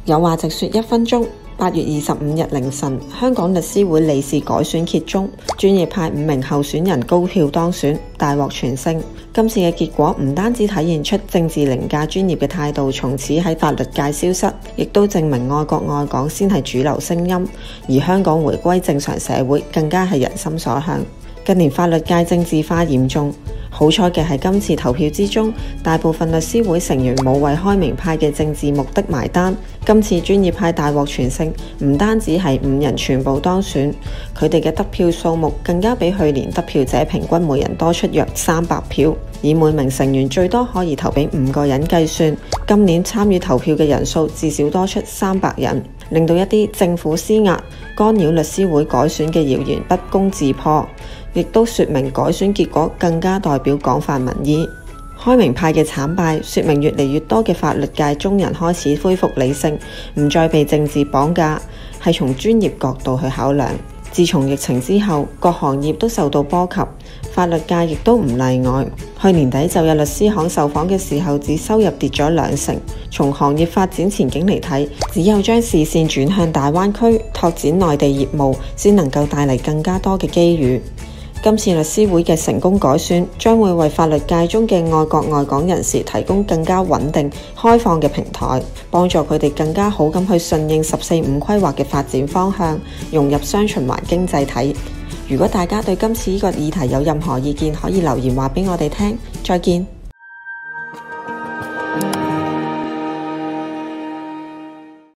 有話直說1分鐘。8月25日凌晨，香港律師會理事改選揭盅，專業派5名候選人高票當選，大獲全勝。今次嘅結果唔單止體現出政治凌駕專業嘅態度從此喺法律界消失，亦都證明愛國愛港先係主流聲音，而香港回歸正常社會更加係人心所向。近年法律界政治化嚴重，好彩嘅係今次投票之中，大部分律師會成員冇為開明派嘅政治目的埋單。今次專業派大獲全勝，唔單止係5人全部當選，佢哋嘅得票數目更加比去年得票者平均每人多出約300票。以每名成員最多可以投俾5個人計算，今年參與投票嘅人數至少多出300人，令到一啲政府施壓干擾律師會改選嘅謠言不攻自破，亦都說明改選結果更加代表廣泛民意。開明派嘅慘敗，說明越嚟越多嘅法律界中人開始恢復理性，唔再被政治綁架，係從專業角度去考量。自從疫情之後，各行業都受到波及，法律界亦都唔例外。去年底就有律師行受訪嘅時候，指收入跌咗20%。從行業發展前景嚟睇，只有將視線轉向大灣區，拓展內地業務，先能夠帶嚟更加多嘅機遇。今次律師會嘅成功改選，將會為法律界中嘅愛國愛港人士提供更加穩定、開放嘅平台，幫助佢哋更加好咁去順應14-5規劃嘅發展方向，融入雙循環經濟體。如果大家對今次呢個議題有任何意見，可以留言話俾我哋聽。再見。